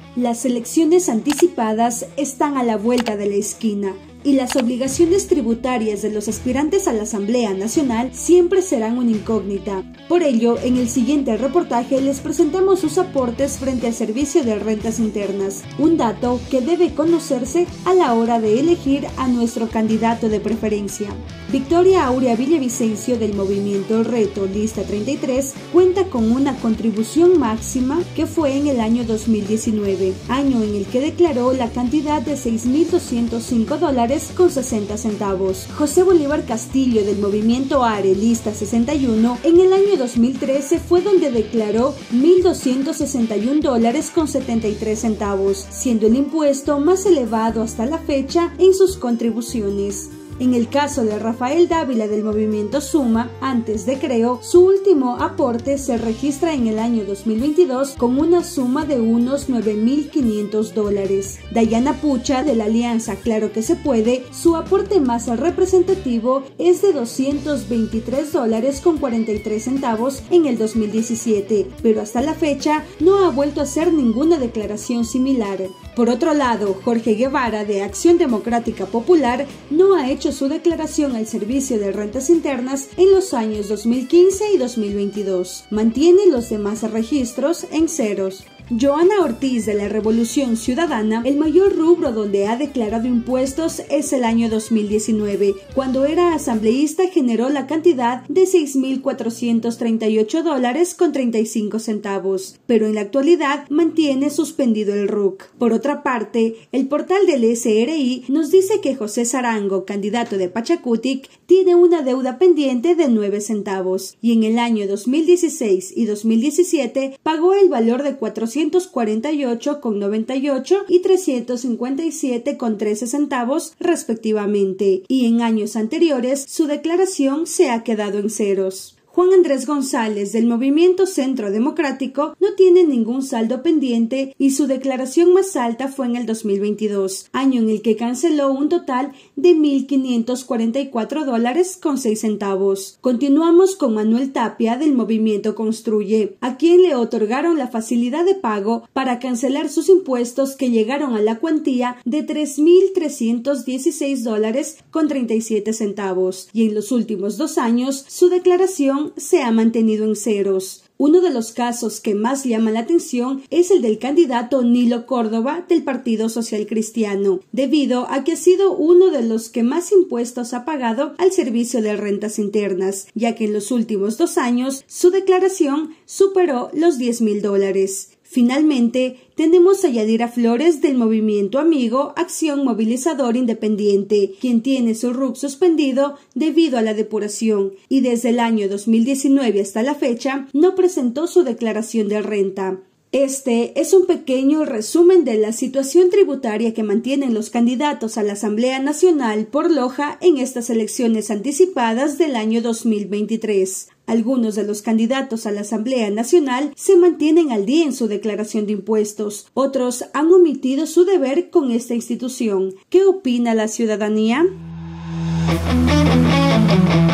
Las elecciones anticipadas están a la vuelta de la esquina y las obligaciones tributarias de los aspirantes a la Asamblea Nacional siempre serán una incógnita. Por ello, en el siguiente reportaje les presentamos sus aportes frente al Servicio de Rentas Internas, un dato que debe conocerse a la hora de elegir a nuestro candidato de preferencia. Victoria Aurea Villavicencio del Movimiento Reto Lista 33 cuenta con una contribución máxima que fue en el año 2019, año en el que declaró la cantidad de $6.205 con 60 centavos. José Bolívar Castillo del Movimiento ARE Lista 61 en el año 2013 fue donde declaró $1.261 con 73 centavos, siendo el impuesto más elevado hasta la fecha en sus contribuciones. En el caso de Rafael Dávila del Movimiento Suma, antes de Creo, su último aporte se registra en el año 2022 con una suma de unos $9.500. Dayana Pucha de la Alianza Claro que se puede, su aporte más representativo es de $223 con 43 centavos en el 2017, pero hasta la fecha no ha vuelto a hacer ninguna declaración similar. Por otro lado, Jorge Guevara de Acción Democrática Popular no ha hecho su declaración al Servicio de Rentas Internas en los años 2015 y 2022. Mantiene los demás registros en ceros. Joana Ortiz de la Revolución Ciudadana, el mayor rubro donde ha declarado impuestos es el año 2019. Cuando era asambleísta generó la cantidad de $6.438 con 35 centavos, pero en la actualidad mantiene suspendido el RUC. Por otra parte, el portal del SRI nos dice que José Sarango, candidato de Pachacutic, tiene una deuda pendiente de 9 centavos y en el año 2016 y 2017 pagó el valor de $448,98 y $357,13 centavos respectivamente, y en años anteriores su declaración se ha quedado en ceros. Juan Andrés González del Movimiento Centro Democrático no tiene ningún saldo pendiente y su declaración más alta fue en el 2022, año en el que canceló un total de $1.544 con 6 centavos. Continuamos con Manuel Tapia del Movimiento Construye, a quien le otorgaron la facilidad de pago para cancelar sus impuestos que llegaron a la cuantía de $3.316 con 37 centavos, y en los últimos 2 años su declaración se ha mantenido en ceros. Uno de los casos que más llama la atención es el del candidato Nilo Córdoba del Partido Social Cristiano, debido a que ha sido uno de los que más impuestos ha pagado al Servicio de Rentas Internas, ya que en los últimos 2 años su declaración superó los $10.000. Finalmente, tenemos a Yadira Flores del Movimiento Amigo Acción Movilizador Independiente, quien tiene su RUC suspendido debido a la depuración y desde el año 2019 hasta la fecha no presentó su declaración de renta. Este es un pequeño resumen de la situación tributaria que mantienen los candidatos a la Asamblea Nacional por Loja en estas elecciones anticipadas del año 2023. Algunos de los candidatos a la Asamblea Nacional se mantienen al día en su declaración de impuestos, otros han omitido su deber con esta institución. ¿Qué opina la ciudadanía?